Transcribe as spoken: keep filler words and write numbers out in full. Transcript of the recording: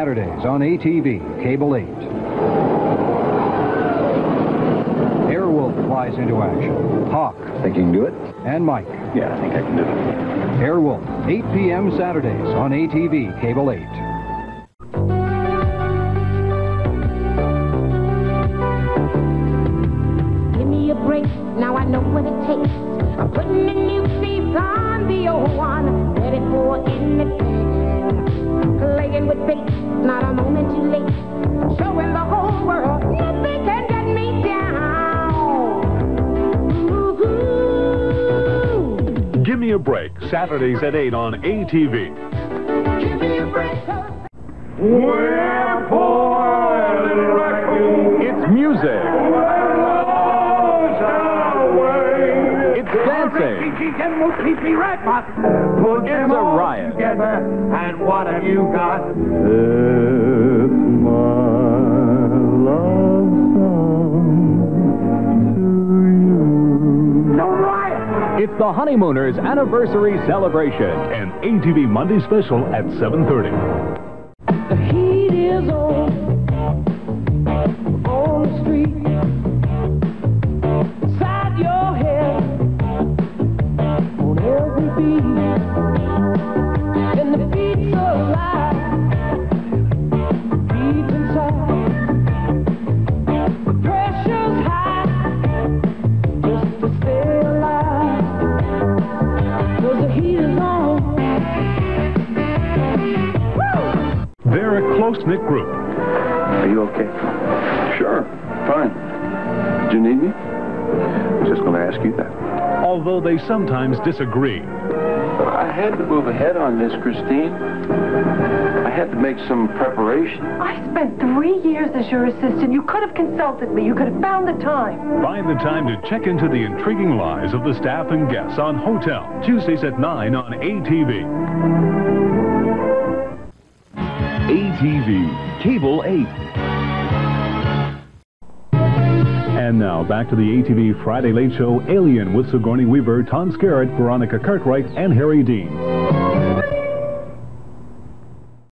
Saturdays on A T V Cable eight. Airwolf flies into action. Hawk. Think you can do it? And Mike. Yeah, I think I can do it. Airwolf, eight p m Saturdays on A T V Cable eight. Give me a break, now I know what it takes. I'm putting the new seats on the old one, ready for anything. Playing with fate, not a moment too late. Showing the whole world, nothing can get me down. Ooh-hoo. Give Me a Break, Saturdays at eight on A T V. Give me a break. We're poor little raccoon. It's music. It's dancing. It's a riot. And what have you got? It's my love song to you. No riot. It's the Honeymooners Anniversary Celebration, an A T V Monday special at seven thirty. The heat is on, on the street. Inside your head, on every beat. And the beats alive, deep inside. The pressure's high, just to stay alive. 'Cause the heat is on. They're a close-knit group. Are you okay? Sure, fine. Did you need me? I was just going to ask you that. Although they sometimes disagree. I had to move ahead on this, Christine. I had to make some preparation. I spent three years as your assistant. You could have consulted me. You could have found the time. Find the time to check into the intriguing lives of the staff and guests on Hotel, Tuesdays at nine on A T V. A T V Cable eight. And now, back to the A T V Friday Late Show, Alien with Sigourney Weaver, Tom Skerritt, Veronica Cartwright, and Harry Dean.